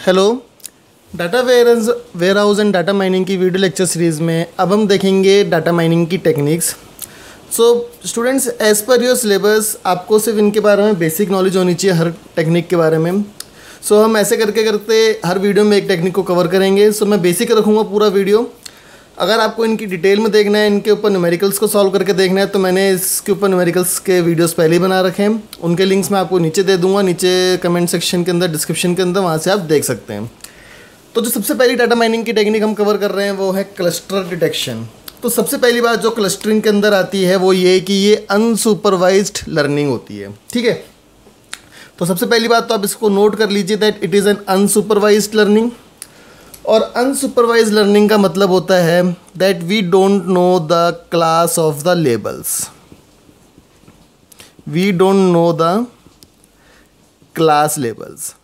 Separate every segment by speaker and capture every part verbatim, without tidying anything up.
Speaker 1: Hello. Data warehouse warehouse and data mining की video lecture series में अब हम देखेंगे डाटा माइनिंग की techniques. So students, as per your syllabus आपको सिर्फ इनके बारे में बेसिक नॉलेज होनी चाहिए, हर टेक्निक के बारे में। सो so, हम ऐसे करके करते हर वीडियो में एक टेक्निक को कवर करेंगे। सो so, मैं बेसिक रखूँगा पूरा वीडियो। अगर आपको इनकी डिटेल में देखना है, इनके ऊपर न्यूमेरिकल्स को सॉल्व करके देखना है, तो मैंने इसके ऊपर न्यूमेरिकल्स के वीडियोस पहले ही बना रखे हैं। उनके लिंक्स मैं आपको नीचे दे दूंगा, नीचे कमेंट सेक्शन के अंदर, डिस्क्रिप्शन के अंदर, वहाँ से आप देख सकते हैं। तो जो सबसे पहली डाटा माइनिंग की टेक्निक हम कवर कर रहे हैं वो है क्लस्टर डिटेक्शन। तो सबसे पहली बात जो क्लस्टरिंग के अंदर आती है वो ये कि ये अनसुपरवाइज्ड लर्निंग होती है। ठीक है, तो सबसे पहली बात तो आप इसको नोट कर लीजिए that it is an unsupervised learning. और अनसुपरवाइज लर्निंग का मतलब होता है that we don't know the class of the labels, we don't know the class labels.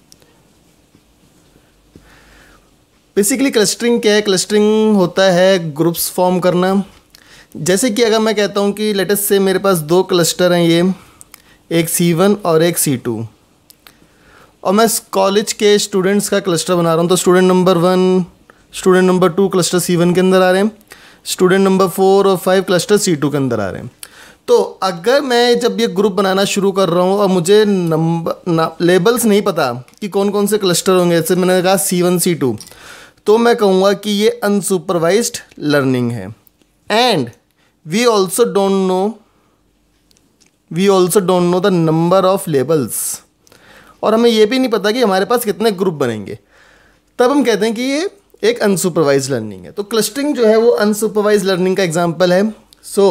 Speaker 1: Basically clustering क्या है? क्लस्टरिंग होता है ग्रुप्स फॉर्म करना। जैसे कि अगर मैं कहता हूँ कि लेट अस से मेरे पास दो क्लस्टर हैं, ये एक सी वन और एक सी टू, और मैं कॉलेज के स्टूडेंट्स का क्लस्टर बना रहा हूँ। तो student number one, student number two cluster C one के अंदर आ रहे हैं, स्टूडेंट नंबर फोर और फाइव क्लस्टर सी टू के अंदर आ रहे हैं। तो अगर मैं जब ये ग्रुप बनाना शुरू कर रहा हूँ और मुझे नंबर लेबल्स नहीं पता कि कौन कौन से क्लस्टर होंगे, जैसे मैंने कहा सी वन सी टू, तो मैं कहूँगा कि ये अनसुपरवाइज्ड लर्निंग है। And we also don't know we also don't know the number of labels, और हमें ये भी नहीं पता कि हमारे पास कितने ग्रुप बनेंगे। तब हम कहते हैं कि ये एक अनसुपरवाइज लर्निंग है। तो क्लस्टरिंग जो है वो अनसुपरवाइज लर्निंग का एग्जांपल है। So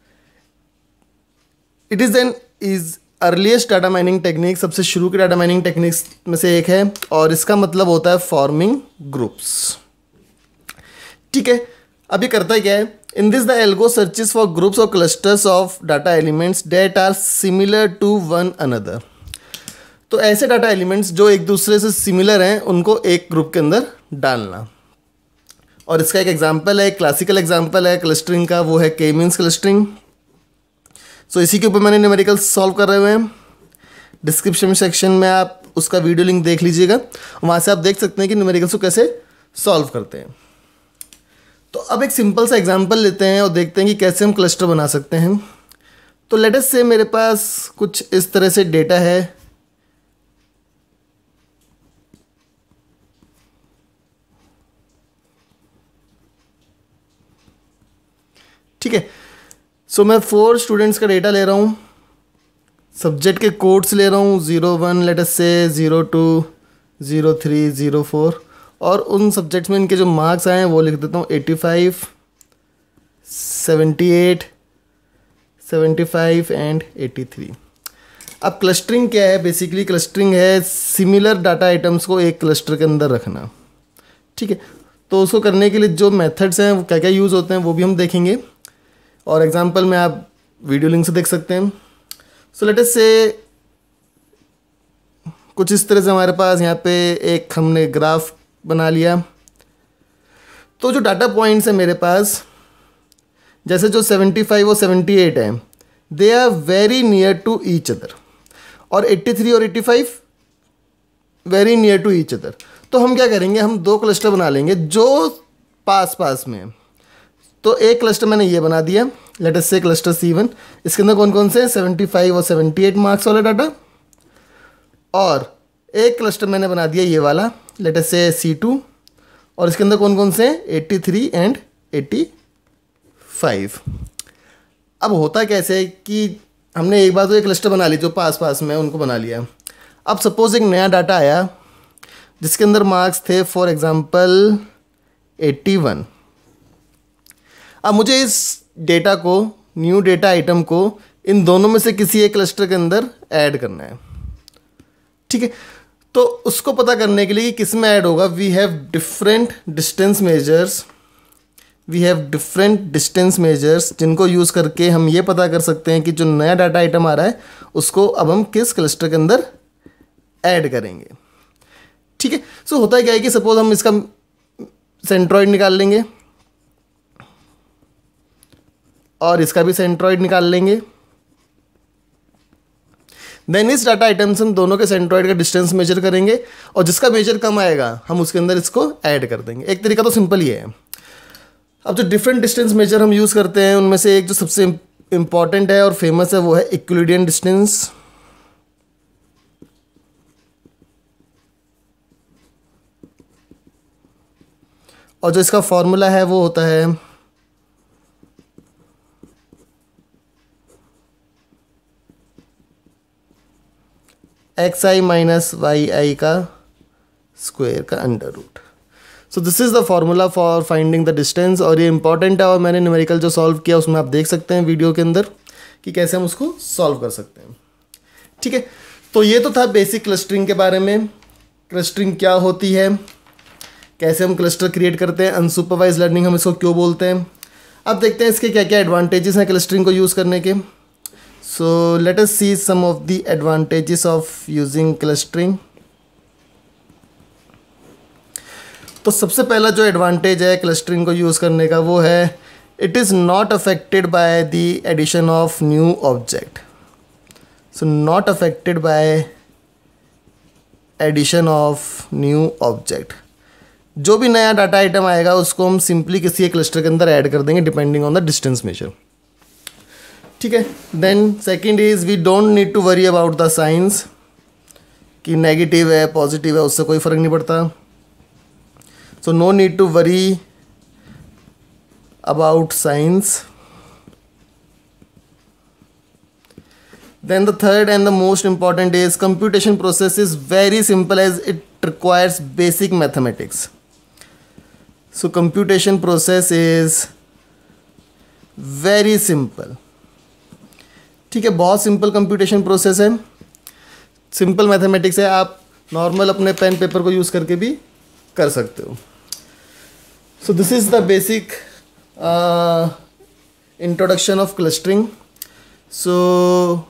Speaker 1: it is an is earliest data mining technique, सबसे शुरू की डाटा माइनिंग टेक्निक्स में से एक है, और इसका मतलब होता है फॉर्मिंग ग्रुप्स। ठीक है, अभी करता है क्या है? In this the algo searches for groups और clusters of data elements that are similar to one another. तो ऐसे डाटा एलिमेंट्स जो एक दूसरे से सिमिलर हैं उनको एक ग्रुप के अंदर डालना। और इसका एक एग्जांपल है, क्लासिकल एग्जांपल है क्लस्टरिंग का, वो है के मींस क्लस्टरिंग। सो इसी के ऊपर मैंने न्यूमेरिकल्स सॉल्व कर रहे हुए हैं। डिस्क्रिप्शन सेक्शन में आप उसका वीडियो लिंक देख लीजिएगा, वहाँ से आप देख सकते हैं कि न्यूमेरिकल्स को कैसे सॉल्व करते हैं। तो अब एक सिंपल सा एग्जांपल लेते हैं और देखते हैं कि कैसे हम क्लस्टर बना सकते हैं। तो लेट अस से मेरे पास कुछ इस तरह से डेटा है। ठीक है, सो so, मैं फोर स्टूडेंट्स का डेटा ले रहा हूँ, सब्जेक्ट के कोड्स ले रहा हूँ, zero one let us say, zero two, zero three, zero four, और उन सब्जेक्ट्स में इनके जो मार्क्स आए हैं वो लिख देता हूँ eighty five, seventy eight, seventy five and eighty three. अब क्लस्टरिंग क्या है? बेसिकली क्लस्टरिंग है सिमिलर डाटा आइटम्स को एक क्लस्टर के अंदर रखना। ठीक है, तो उसको करने के लिए जो मेथड्स हैं वो क्या क्या यूज़ होते हैं वो भी हम देखेंगे, और एग्जांपल में आप वीडियो लिंक से देख सकते हैं। सो लेट अस से कुछ इस तरह से हमारे पास यहाँ पे एक हमने ग्राफ बना लिया। तो जो डाटा पॉइंट्स हैं मेरे पास, जैसे जो सेवेंटी फाइव और सेवेंटी एट हैं, they are very near to each other, और एटी थ्री और eighty five very near to each other. तो हम क्या करेंगे, हम दो क्लस्टर बना लेंगे जो पास पास में हैं। तो एक क्लस्टर मैंने ये बना दिया, लेट अस से क्लस्टर सी वन, इसके अंदर कौन कौन से सेवेंटी फाइव और सेवेंटी एट मार्क्स वाला डाटा, और एक क्लस्टर मैंने बना दिया ये वाला, लेट अस से सी टू, और इसके अंदर कौन कौन से eighty three and eighty five. अब होता कैसे है कि हमने एक बार तो एक क्लस्टर बना ली जो पास पास में उनको बना लिया। अब सपोज एक नया डाटा आया जिसके अंदर मार्क्स थे फॉर एग्जांपल एटी वन। अब मुझे इस डेटा को, न्यू डेटा आइटम को, इन दोनों में से किसी एक क्लस्टर के अंदर ऐड करना है। ठीक है, तो उसको पता करने के लिए कि किस में ऐड होगा, we have different distance measures we have different distance measures जिनको यूज़ करके हम ये पता कर सकते हैं कि जो नया डाटा आइटम आ रहा है उसको अब हम किस क्लस्टर के अंदर ऐड करेंगे। ठीक है, सो होता है क्या है कि सपोज हम इसका सेंट्रॉइड निकाल लेंगे और इसका भी सेंट्रॉइड निकाल लेंगे। देन इस डाटा आइटम से हम दोनों के सेंट्रॉइड का डिस्टेंस मेजर करेंगे और जिसका मेजर कम आएगा हम उसके अंदर इसको ऐड कर देंगे। एक तरीका तो सिंपल ही है। अब जो डिफरेंट डिस्टेंस मेजर हम यूज़ करते हैं उनमें से एक जो सबसे इम्पॉर्टेंट है और फेमस है वो है यूक्लिडियन डिस्टेंस। और जो इसका फॉर्मूला है वो होता है x i minus y i का स्क्वायर का under root. So this is the formula for finding the distance और ये इंपॉर्टेंट है और मैंने न्यूमेरिकल जो सॉल्व किया उसमें आप देख सकते हैं वीडियो के अंदर कि कैसे हम उसको सॉल्व कर सकते हैं। ठीक है, तो ये तो था बेसिक क्लस्टरिंग के बारे में। क्लस्टरिंग क्या होती है, कैसे हम क्लस्टर क्रिएट करते हैं, अनसुपरवाइज लर्निंग हम इसको क्यों बोलते हैं। अब देखते हैं इसके क्या क्या एडवांटेजेस हैं क्लस्टरिंग को यूज़ करने के। So let us see some of the advantages of using clustering. तो सबसे पहला जो एडवांटेज है क्लस्टरिंग को यूज़ करने का वो है it is not affected by the addition of new object. So not affected by addition of new object. जो भी नया डाटा आइटम आएगा उसको हम सिंपली किसी एक क्लस्टर के अंदर ऐड कर देंगे depending on the distance measure. ठीक है, then second is we don't need to worry about the signs कि नेगेटिव है पॉजिटिव है उससे कोई फ़र्क नहीं पड़ता। So no need to worry about signs. Then the third and the most important is computation process is very simple as it requires basic mathematics. So computation process is very simple. ठीक है, बहुत simple computation process है, simple mathematics है। आप normal अपने pen paper को use करके भी कर सकते हो। So this is the basic introduction of clustering. So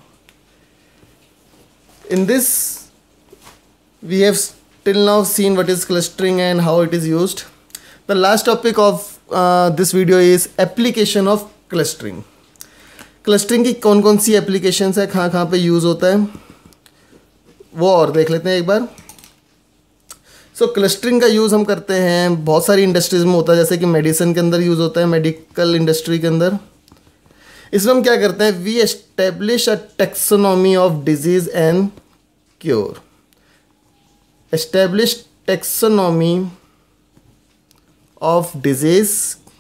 Speaker 1: in this we have till now seen what is clustering and how it is used. The last topic of uh, this video is application of clustering. clustering की कौन कौन सी applications है, कहाँ कहाँ पे use होता है वो और देख लेते हैं एक बार। सो so, clustering का यूज़ हम करते हैं बहुत सारी इंडस्ट्रीज़ में होता है, जैसे कि मेडिसिन के अंदर यूज़ होता है, मेडिकल इंडस्ट्री के अंदर। इसमें हम क्या करते हैं, we establish a taxonomy of disease and cure. Establish taxonomy of disease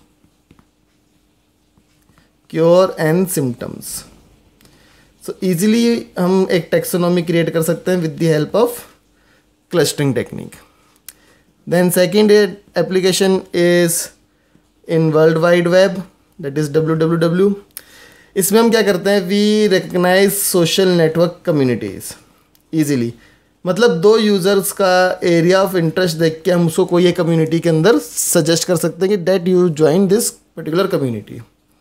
Speaker 1: cure and symptoms. So easily हम एक टेक्सोनॉमी क्रिएट कर सकते हैं with the help of clustering technique. Then second application is in world wide web, that is W W W. इसमें हम क्या करते हैं, we recognise social network communities easily. मतलब दो यूज़र्स का एरिया ऑफ इंटरेस्ट देख के हम उसको कोई एक कम्युनिटी के अंदर सजेस्ट कर सकते हैं कि that you join this particular community.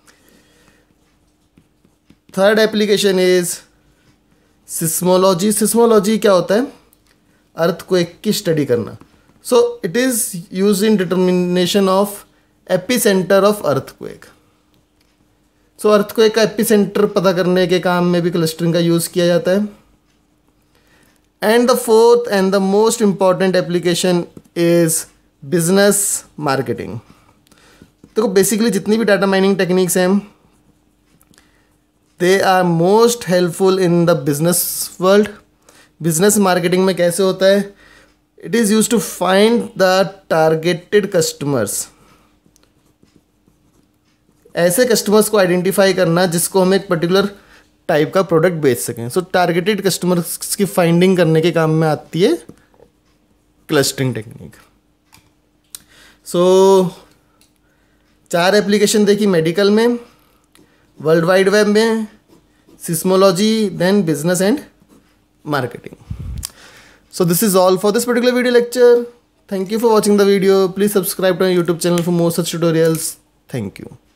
Speaker 1: Third application is seismology. Seismology क्या होता है, अर्थक्वेक की स्टडी करना। So it is use in determination of epicentre of earthquake. So earthquake का एपिसेंटर पता करने के काम में भी क्लस्टरिंग का यूज़ किया जाता है। And the fourth and the most important application is business marketing. देखो बेसिकली जितनी भी डाटा माइनिंग टेक्निक्स हैं they are most helpful in the business world. Business marketing में कैसे होता है, it is use to find the targeted customers. ऐसे customers को आइडेंटिफाई करना जिसको हम एक पर्टिकुलर टाइप का प्रोडक्ट बेच सकें। सो टारगेटेड कस्टमर्स की फाइंडिंग करने के काम में आती है क्लस्टरिंग टेक्निक। सो चार एप्लीकेशन देखी, मेडिकल में, वर्ल्ड वाइड वेब में, seismology, then business and marketing. So this is all for this particular video lecture. Thank you for watching the video. Please subscribe to our YouTube channel for more such tutorials. Thank you.